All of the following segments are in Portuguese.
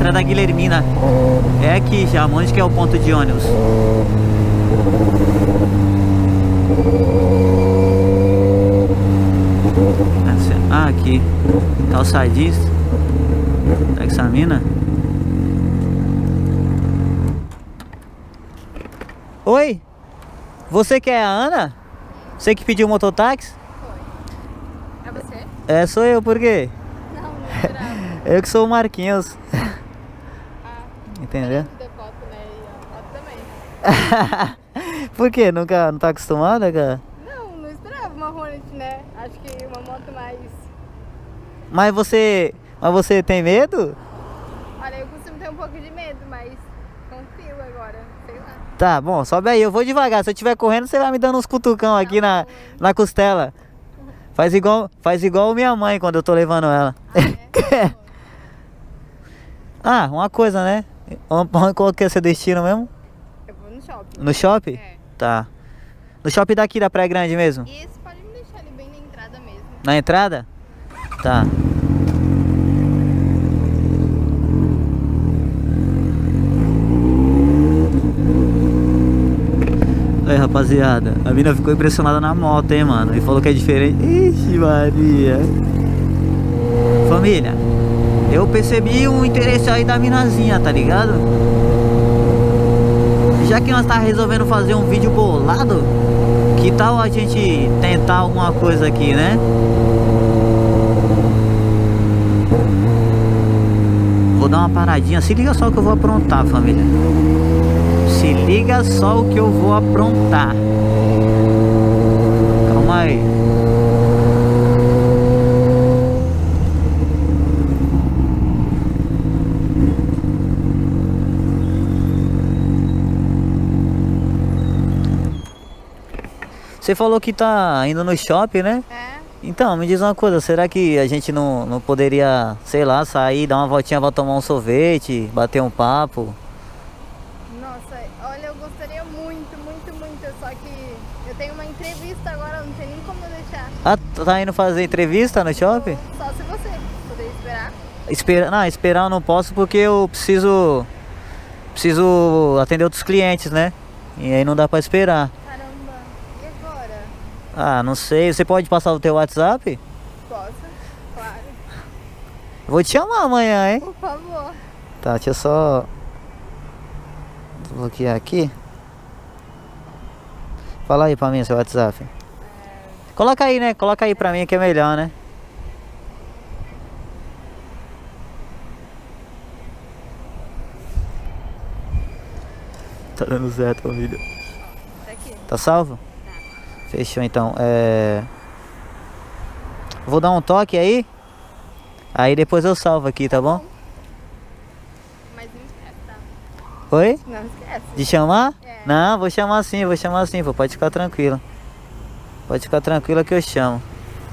Estrada Guilhermina. É aqui já, onde que é o ponto de ônibus? Ah, aqui. Calçadista. Será que essa mina? Oi? Você que é a Ana? Você que pediu o mototáxi? Foi. É você? É, sou eu, por quê? Não esperava. Eu que sou o Marquinhos. Ah, Entendeu? de foto, né? E a foto também. Por quê? Nunca, não tá acostumada, cara? Não esperava uma Hornet, né? Acho que uma moto mais... Mas você tem medo? Olha, eu costumo ter um pouco de medo, mas confio agora, sei lá. Tá, bom, sobe aí, eu vou devagar. Se eu estiver correndo, você vai me dando uns cutucão aqui na costela. Faz igual minha mãe quando eu tô levando ela. Ah, uma coisa, né? Qual que é seu destino mesmo? Eu vou no shopping. No shopping? É. Tá. No shopping daqui da Praia Grande mesmo? Isso, pode me deixar ali bem na entrada mesmo. Na entrada? Tá. Aí, rapaziada, a mina ficou impressionada na moto, hein, mano. E falou que é diferente. Ixi, Maria. Família, eu percebi um interesse aí da minazinha, tá ligado? Já que nós tá resolvendo fazer um vídeo bolado, que tal a gente tentar alguma coisa aqui, né? Vou dar uma paradinha. Se liga só o que eu vou aprontar, família. Se liga só o que eu vou aprontar. Calma aí. Você falou que tá indo no shopping, né? É? Então, me diz uma coisa, será que a gente não poderia, sei lá, sair, dar uma voltinha pra tomar um sorvete, bater um papo? Nossa, olha, eu gostaria muito, muito, muito, só que eu tenho uma entrevista agora, não tem nem como eu deixar. Ah, tá indo fazer entrevista no shopping? Só se você puder esperar. Não, esperar eu não posso porque eu preciso atender outros clientes, né? E aí não dá pra esperar. Caramba, e agora? Ah, não sei, você pode passar o teu WhatsApp? Posso? Claro. Vou te chamar amanhã, hein? Por favor. Tá, deixa eu só bloquear aqui. Fala aí pra mim seu WhatsApp. Coloca aí, né? Coloca aí pra mim que é melhor, né? Tá dando certo, família. Tá aqui. Tá salvo? Tá. Fechou então. Vou dar um toque aí. Aí depois eu salvo aqui, tá bom? Mas não esquece, tá? Oi? Não esquece. De chamar? É. Não, vou chamar sim, pô. Pode ficar tranquila. Pode ficar tranquila que eu chamo.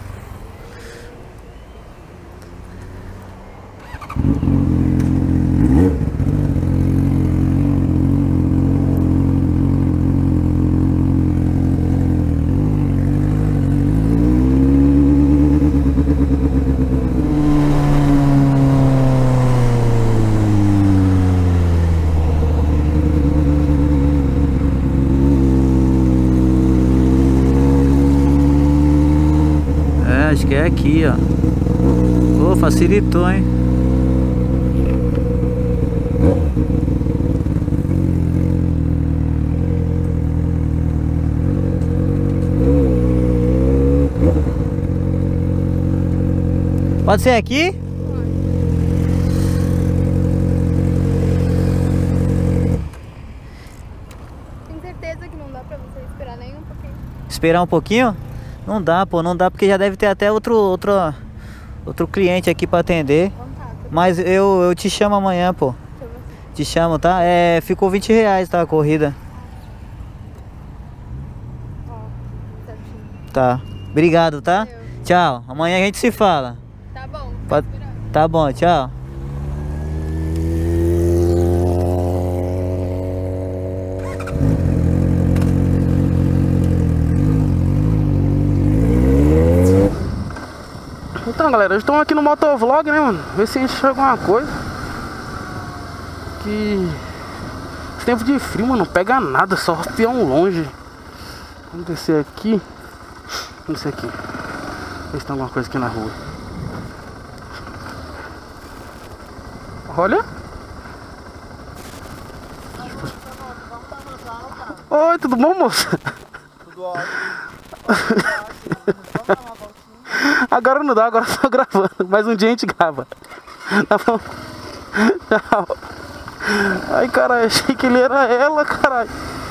Acho que é aqui, ó. Pô, facilitou, hein? Pode ser aqui? Tem certeza que não dá pra você esperar nem um pouquinho? Esperar um pouquinho? Não dá, pô, não dá porque já deve ter até outro cliente aqui pra atender. Contato. Mas eu te chamo amanhã, pô. Deixa eu ver. Te chamo, tá? Ficou R$20, tá, a corrida. Ó, certinho. Tá. Obrigado, tá? Valeu. Tchau. Amanhã a gente se fala. Tá bom, tô Pode- esperando. Tá bom, tchau. Então, galera, estamos aqui no motovlog, né, mano? Ver se a gente chega alguma coisa. que... Esse tempo de frio, mano, não pega nada, só peão longe. Vamos descer aqui. Vamos descer aqui. Ver se tem alguma coisa aqui na rua. Olha. Oi, tudo bom, moça? Tudo ótimo. Agora não dá, agora eu tô gravando. Mas um dia a gente grava. Tá bom? Tchau. Ai, caralho, achei que ele era ela, caralho.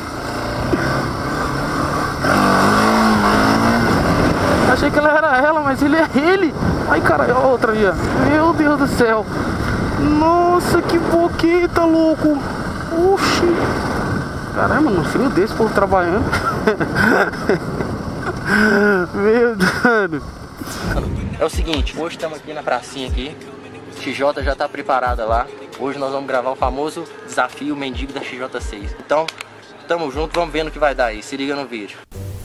Achei que ela era ela, mas ele é ele. Ai, caralho, ó, outra ali, ó. Meu Deus do céu. Nossa, que boqueta, louco. Oxi. Caramba, no frio desse, povo trabalhando. Meu Deus. É o seguinte, hoje estamos aqui na pracinha aqui. XJ já está preparada lá. Hoje nós vamos gravar o famoso desafio mendigo da XJ6. Então, tamo junto, vamos ver no que vai dar aí. Se liga no vídeo.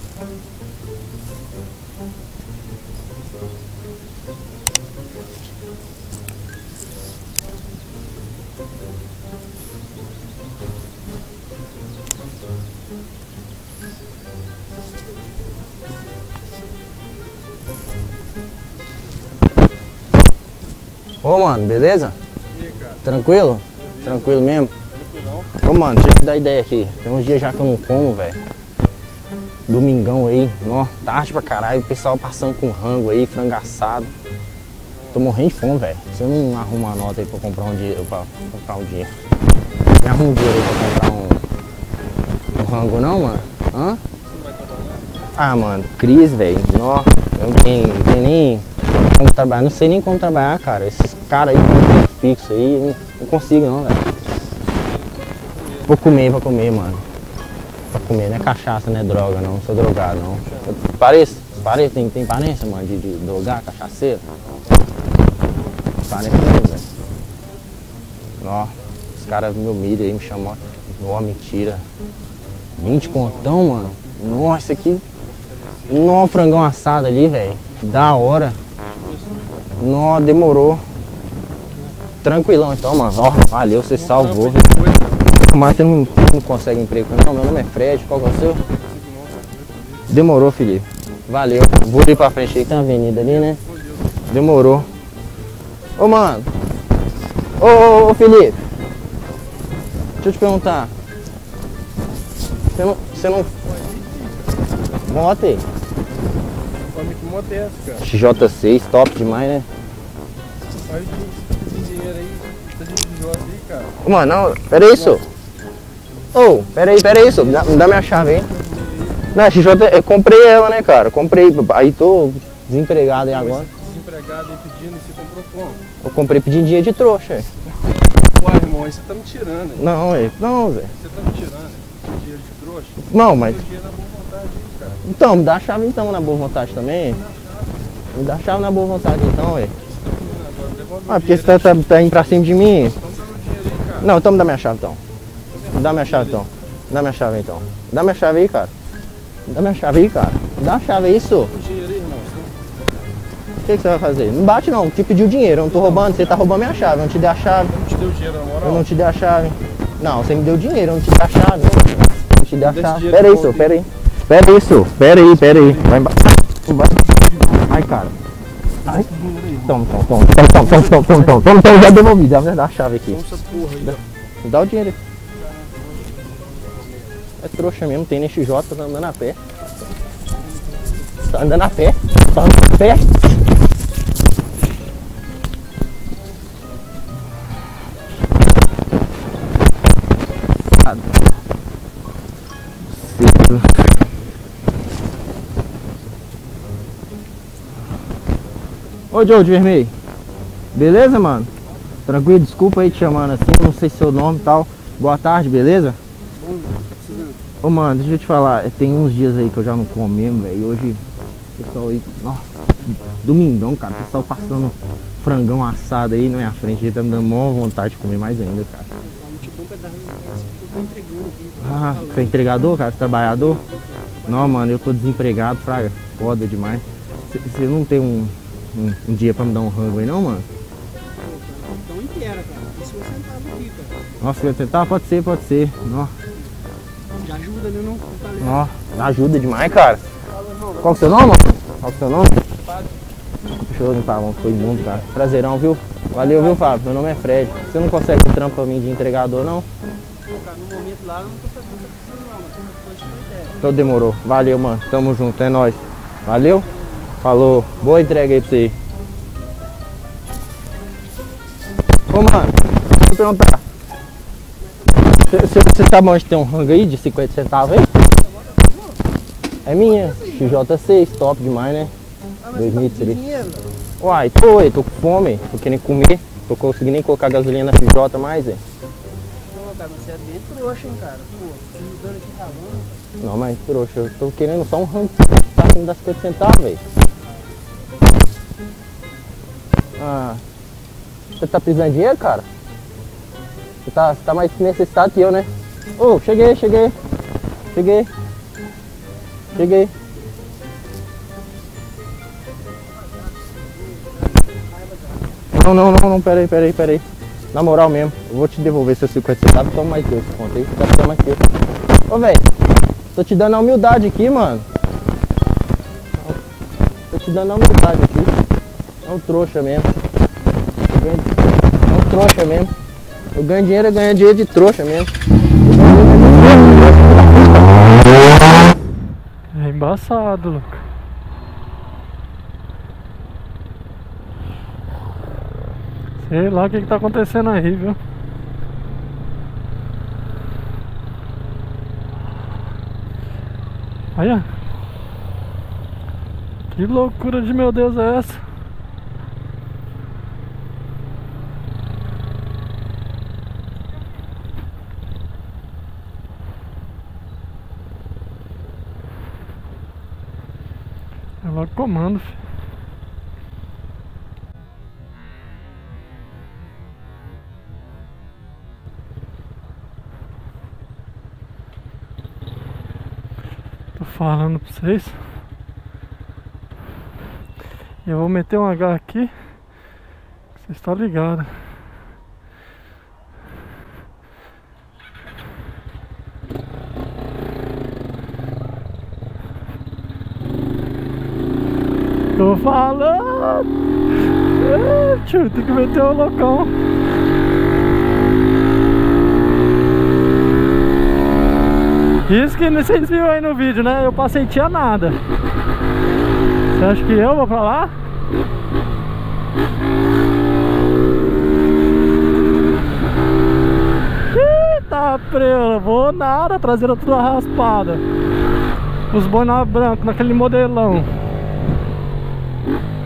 Ô mano, beleza? E aí, cara? Tranquilo? Tranquilo mesmo? Ô mano, deixa eu te dar ideia aqui. Tem uns dias já que eu não como, velho. Domingão aí, ó, tarde pra caralho, o pessoal passando com rango aí, frango assado. Tô morrendo de fome, velho. Você não arruma uma nota aí pra comprar um dinheiro, pra comprar um dinheiro? Me arruma um dinheiro aí pra comprar um rango não, mano? Hã? Ah, mano, crise, velho. Nó, eu não tenho nem como trabalhar, não sei nem como trabalhar, cara. Esses caras aí com fixo aí, não consigo não, velho. Vou comer, mano. Pra comer, não é cachaça, não é droga, não sou drogado, não. Parece, tem parência, mano, de drogar, cachaceiro? Parece mesmo, velho. Ó, os caras me humilham aí, me chamam, ó, mentira. 20 contão, mano. Nossa, aqui. Nó, frangão assado ali, velho. Da hora. Nó, demorou. Tranquilão então, mano. Ó, valeu, você salvou. Mas você não consegue emprego não? Meu nome é Fred, qual que é o seu? Demorou, Felipe. Valeu. Vou ir pra frente aí, tem uma avenida ali, né? Demorou. Ô, mano. Ô, Felipe. Deixa eu te perguntar. Você não... Moto aí. Que moto é essa, cara? XJ6, top demais, né? Olha o dinheiro aí, tá de XJ aí, cara. Mano, não, pera aí, senhor. Ô, pera aí, senhor. Me dá minha chave aí. Não, XJ, eu comprei ela, né, cara? Comprei, aí tô desempregado aí agora. Desempregado aí pedindo, você comprou como? Eu comprei pedindo dinheiro de trouxa, velho. Ué, irmão, aí você tá me tirando, hein? Não, velho. Não, velho. Você tá me tirando, dinheiro de trouxa? Não, mas... Dinheiro na boa vontade aí, cara. Então, me dá a chave então na boa vontade também. Me dá a chave na boa vontade então, velho. Ah, porque você tá indo pra cima de mim. Não, então me dá minha chave então. Me dá minha chave então. Me dá minha chave então. Me dá minha chave aí, cara. Me dá minha chave aí, cara. Me dá a chave aí, senhor. O que você vai fazer? Não bate não, te pediu dinheiro, eu não tô roubando, você tá roubando minha chave, eu não te dei a chave. Não te deu dinheiro na moral? Eu não te dei a chave. Não, você me deu dinheiro, eu não te dei a chave. Não te dei a chave. Pera aí, senhor, pera aí. Pera aí, senhor, pera aí. Vai embaixo. Ai, cara. Ai. Toma, já devolvi, dá a chave aqui. Me dá o dinheiro aí. É trouxa mesmo, tem nem XJ, tá andando a pé. Tá andando a pé. Ô Joe de vermelho, beleza, mano? Tranquilo, desculpa aí te chamando assim, não sei seu nome e tal. Boa tarde, beleza? Ô mano, deixa eu te falar, tem uns dias aí que eu já não como mesmo, velho. Hoje, o pessoal aí, nossa, domingão, cara, o pessoal passando frangão assado aí na minha frente, tá me dando maior vontade de comer mais ainda, cara. Ah, você é entregador, cara? Trabalhador? Não, mano, eu tô desempregado, fraga, foda demais. Você não tem um dia pra me dar um rango aí não, mano? Então inteira, cara. E se eu sentava aqui, cara? Nossa, vai tentar? Pode ser, pode ser. Nó. Já ajuda, né? Não tá ligado? Nó, ajuda demais, cara. Qual que é o seu nome, mano? Qual que é o seu nome? Deixa eu limpar a mão, ficou imundo, cara. Prazerão, viu? Valeu, viu, Fábio? Meu nome é Fred. Você não consegue um trampo pra mim de entregador, não? Cara, no momento lá eu não tô sabendo o que tá precisando, não. Mas tô te uma ideia. Então demorou. Valeu, mano. Tamo junto, é nóis. Valeu? Falou. Boa entrega aí pra você. Ô, mano, deixa eu perguntar. Você sabe onde tem um rango aí de 50 centavos aí? É minha. XJ6, top demais, né? 2003. Uai, tô com fome, tô querendo comer. Tô conseguindo nem colocar gasolina na XJ mais, hein? Pô, cara, você é bem trouxa, hein, cara. Pô, me dando aqui cavando. Não, mas trouxa, eu tô querendo só um rango tá acima das 50 centavos, velho. Ah, você tá precisando de dinheiro, cara? Você tá mais necessitado que eu, né? Ô, cheguei. Não, peraí. Na moral mesmo, eu vou te devolver seus 50 centavos, toma mais dois, conta aí, toma mais dois. Ô, velho, tô te dando a humildade aqui, mano. Tô te dando a humildade aqui. É um trouxa mesmo. É um trouxa mesmo. Eu ganho dinheiro de trouxa mesmo. É embaçado, louco. Sei lá o que tá acontecendo aí, viu? Olha. Que loucura de meu Deus é essa? É logo comando, filho. Tô falando pra vocês. Eu vou meter um H aqui. Vocês estão ligados. Tô falando. Tio, tem que meter o loucão. Isso que vocês viram aí no vídeo, né? Eu passei, tinha nada. Você acha que eu vou pra lá? Eita, prela, vou nada, traseira toda raspada. Os bois brancos, naquele modelão.